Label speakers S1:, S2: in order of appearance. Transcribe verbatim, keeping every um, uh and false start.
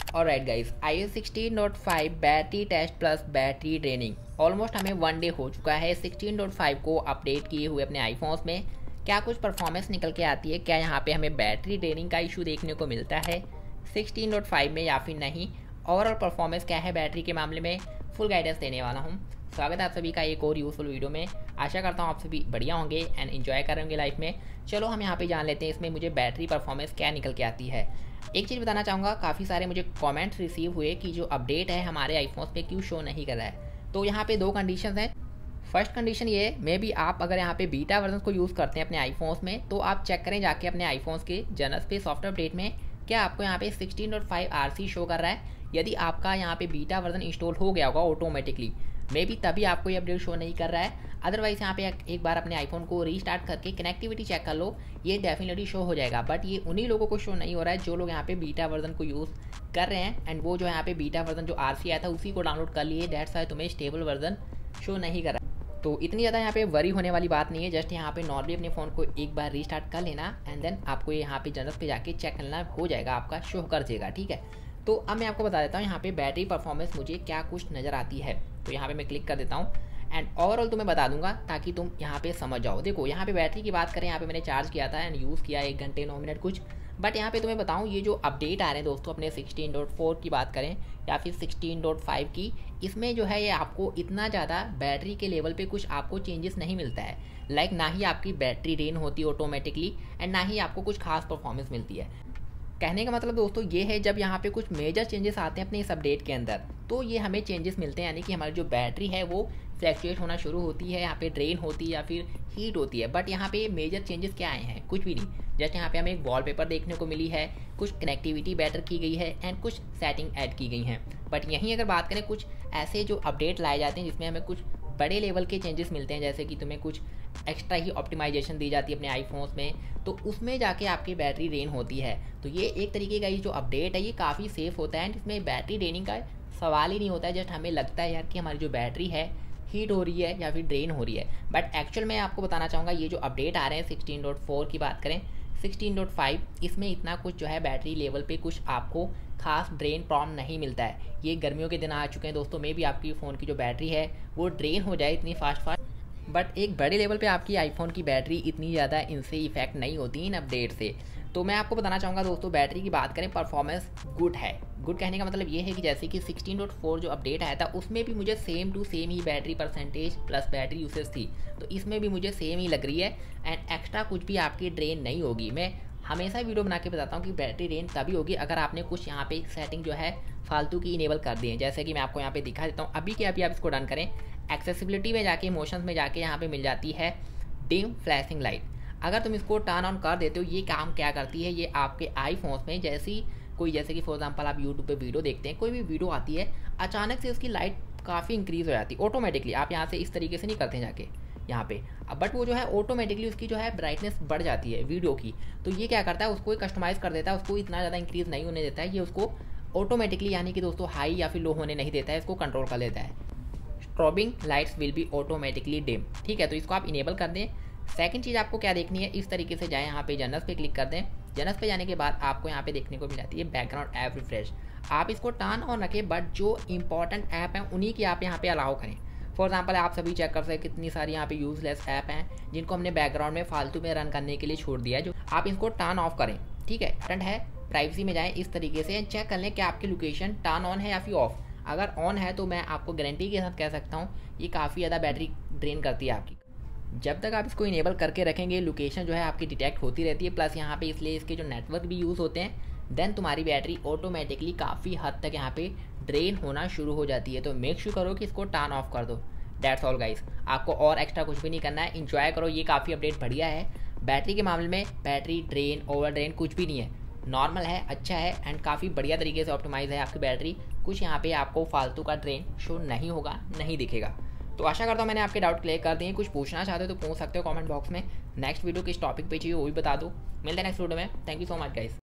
S1: Alright guys, I O S sixteen dot five battery test plus battery draining almost हमें one day हो चुका है sixteen dot five को update किए हुए अपने आईफोन्स में। क्या कुछ परफॉर्मेंस निकल के आती है, क्या यहाँ पे हमें बैटरी ड्रेनिंग का इशू देखने को मिलता है सिक्सटीन डॉट फाइव में या फिर नहीं, ओवरऑल परफॉर्मेंस क्या है बैटरी के मामले में, फुल गाइडेंस देने वाला हूँ। स्वागत है आप सभी का एक और यूजफुल वीडियो में। आशा करता हूँ आप सभी बढ़िया होंगे एंड इन्जॉय कर रहे होंगे लाइफ में। चलो हम यहाँ पे जान लेते हैं इसमें मुझे बैटरी परफॉर्मेंस क्या निकल के आती है। एक चीज़ बताना चाहूँगा, काफ़ी सारे मुझे कमेंट्स रिसीव हुए कि जो अपडेट है हमारे आईफोन्स पे क्यों शो नहीं कर रहा है। तो यहाँ पे दो कंडीशंस हैं। फर्स्ट कंडीशन ये है, मे बी आप अगर यहाँ पे बीटा वर्जन को यूज़ करते हैं अपने आईफोन्स में, तो आप चेक करें जाके अपने आईफोन्स के जनरल पे सॉफ्टवेयर अपडेट में क्या आपको यहाँ पे sixteen dot five R C show कर रहा है। यदि आपका यहाँ पे बीटा वर्जन इंस्टॉल हो गया होगा ऑटोमेटिकली, मे बी तभी आपको ये अपडेट शो नहीं कर रहा है। अदरवाइज यहाँ पे एक बार अपने आईफोन को रीस्टार्ट करके कनेक्टिविटी चेक कर लो, ये डेफिनेटली शो हो जाएगा। बट ये उन्हीं लोगों को शो नहीं हो रहा है जो लोग यहाँ पे बीटा वर्जन को यूज़ कर रहे हैं, एंड वो जो यहाँ पे बीटा वर्जन जो आर सी आया था उसी को डाउनलोड कर लिए, दैट्स वाई तुम्हें स्टेबल वर्जन शो नहीं कर रहा है। तो इतनी ज़्यादा यहाँ पे वरी होने वाली बात नहीं है। जस्ट यहाँ पे नॉर्मली अपने फ़ोन को एक बार रीस्टार्ट कर लेना एंड देन आपको यहाँ पे जनरल पे जाके चेक करना, हो जाएगा, आपका शो कर देगा, ठीक है। तो अब मैं आपको बता देता हूँ यहाँ पे बैटरी परफॉर्मेंस मुझे क्या कुछ नज़र आती है। तो यहाँ पे मैं क्लिक कर देता हूँ एंड ओवरऑल तुम्हें बता दूंगा ताकि तुम यहाँ पे समझ जाओ। देखो यहाँ पे बैटरी की बात करें, यहाँ पे मैंने चार्ज किया था एंड यूज़ किया एक घंटे नौ मिनट कुछ। बट यहाँ पे तुम्हें बताऊँ, ये जो अपडेट आ रहे हैं दोस्तों अपने सिक्सटीन डॉट फोर की बात करें या फिर सिक्सटीन डॉट फाइव की, इसमें जो है ये आपको इतना ज़्यादा बैटरी के लेवल पे कुछ आपको चेंजेस नहीं मिलता है। लाइक ना ही आपकी बैटरी ड्रेन होती है ऑटोमेटिकली एंड ना ही आपको कुछ खास परफॉर्मेंस मिलती है। कहने का मतलब दोस्तों ये है, जब यहाँ पे कुछ मेजर चेंजेस आते हैं अपने इस अपडेट के अंदर, तो ये हमें चेंजेस मिलते हैं, यानी कि हमारी जो बैटरी है वो फ्लैक्चुएट होना शुरू होती है, यहाँ पे ड्रेन होती है या फिर हीट होती है। बट यहाँ पे मेजर चेंजेस क्या आए हैं, कुछ भी नहीं। जस्ट यहाँ पे हमें एक वॉलपेपर देखने को मिली है, कुछ कनेक्टिविटी बेटर की गई है एंड कुछ सेटिंग ऐड की गई हैं। बट यहीं अगर बात करें, कुछ ऐसे जो अपडेट लाए जाते हैं जिसमें हमें कुछ बड़े लेवल के चेंजेस मिलते हैं, जैसे कि तुम्हें कुछ एक्स्ट्रा ही ऑप्टिमाइजेशन दी जाती है अपने आईफोन्स में, तो उसमें जाके आपकी बैटरी ड्रेन होती है। तो ये एक तरीके का ये जो अपडेट है ये काफ़ी सेफ होता है, इसमें बैटरी ड्रेनिंग का सवाल ही नहीं होता है। जस्ट हमें लगता है यार कि हमारी जो बैटरी है हीट हो रही है या फिर ड्रेन हो रही है। बट एक्चुअल में आपको बताना चाहूँगा, ये जो अपडेट आ रहे हैं सिक्सटीन डॉट फोर की बात करें, सिक्सटीन डॉट फाइव, इसमें इतना कुछ जो है बैटरी लेवल पे कुछ आपको खास ड्रेन प्रॉब्लम नहीं मिलता है। ये गर्मियों के दिन आ चुके हैं दोस्तों, मे भी आपकी फ़ोन की जो बैटरी है वो ड्रेन हो जाए इतनी फास्ट फास्ट, बट एक बड़े लेवल पे आपकी आईफोन की बैटरी इतनी ज़्यादा इनसे इफेक्ट नहीं होती इन अपडेट से। तो मैं आपको बताना चाहूँगा दोस्तों, बैटरी की बात करें, परफॉर्मेंस गुड है। गुड कहने का मतलब ये है कि जैसे कि सिक्सटीन डॉट फोर जो अपडेट आया था उसमें भी मुझे सेम टू सेम ही battery percentage plus battery usage थी, तो इसमें भी मुझे सेम ही लग रही है एंड एक्स्ट्रा कुछ भी आपकी ड्रेन नहीं होगी। मैं हमेशा वीडियो बना के बताता हूँ कि बैटरी ड्रेन तभी होगी अगर आपने कुछ यहाँ पे सेटिंग जो है फालतू की इनेबल कर दी है। जैसे कि मैं आपको यहाँ पे दिखा देता हूँ, अभी के अभी आप इसको डन करें, एक्सेसिबिलिटी में जाके इमोशंस में जाके यहाँ पे मिल जाती है डिम फ्लैशिंग लाइट। अगर तुम इसको टर्न ऑन कर देते हो, ये काम क्या करती है, ये आपके आईफोन्स में जैसी कोई, जैसे कि फॉर एग्जांपल आप यूट्यूब पे वीडियो देखते हैं, कोई भी वीडियो आती है, अचानक से उसकी लाइट काफ़ी इंक्रीज़ हो जाती है ऑटोमेटिकली। आप यहाँ से इस तरीके से नहीं करते हैं जाके यहाँ पे, बट वो जो है ऑटोमेटिकली उसकी जो है ब्राइटनेस बढ़ जाती है वीडियो की। तो ये क्या करता है, उसको कस्टमाइज़ कर देता है, उसको इतना ज़्यादा इंक्रीज़ नहीं होने देता है, ये उसको ऑटोमेटिकली यानी कि दोस्तों हाई या फिर लो होने नहीं देता है, इसको कंट्रोल कर लेता है। Strobing lights will be automatically dim, ठीक है, तो इसको आप इनेबल कर दें। सेकंड चीज़ आपको क्या देखनी है, इस तरीके से जाएँ, यहाँ पे जनरल्स पे क्लिक कर दें। जनरल्स पे जाने के बाद आपको यहाँ पे देखने को मिल जाती है बैकग्राउंड ऐप रिफ्रेश। आप इसको टर्न ऑन रखें, बट जो इंपॉर्टेंट ऐप हैं उन्हीं की आप यहाँ पे अलाउ करें। फॉर एग्जाम्पल आप सभी चेक कर सकते हैं कितनी सारी यहाँ पे यूजलेस ऐप हैं जिनको हमने बैकग्राउंड में फालतू में रन करने के लिए छोड़ दिया है, जो आप इसको टर्न ऑफ करें, ठीक है। टर्न है, प्राइवेसी में जाएँ, इस तरीके से चेक कर लें कि आपकी लोकेशन टर्न ऑन है या फिर ऑफ। अगर ऑन है तो मैं आपको गारंटी के साथ कह सकता हूँ ये काफ़ी ज़्यादा बैटरी ड्रेन करती है आपकी। जब तक आप इसको इनेबल करके रखेंगे, लोकेशन जो है आपकी डिटेक्ट होती रहती है, प्लस यहाँ पे इसलिए इसके जो नेटवर्क भी यूज़ होते हैं, देन तुम्हारी बैटरी ऑटोमेटिकली काफ़ी हद तक यहाँ पे ड्रेन होना शुरू हो जाती है। तो मेक श्योर करो कि इसको टर्न ऑफ कर दो। दैट्स ऑल गाइस, आपको और एक्स्ट्रा कुछ भी नहीं करना है, इंजॉय करो, ये काफ़ी अपडेट बढ़िया है। बैटरी के मामले में बैटरी ड्रेन ओवर ड्रेन कुछ भी नहीं है, नॉर्मल है, अच्छा है एंड काफ़ी बढ़िया तरीके से ऑप्टिमाइज़ है आपकी बैटरी। कुछ यहाँ पे आपको फालतू का ड्रेन शो नहीं होगा, नहीं दिखेगा। तो आशा करता हूँ मैंने आपके डाउट क्लियर कर दिए। कुछ पूछना चाहते हो तो पूछ सकते हो कमेंट बॉक्स में। नेक्स्ट वीडियो किस टॉपिक पे चाहिए वो भी बता दो। मिलते हैं नेक्स्ट वीडियो में। Thank you so much guys.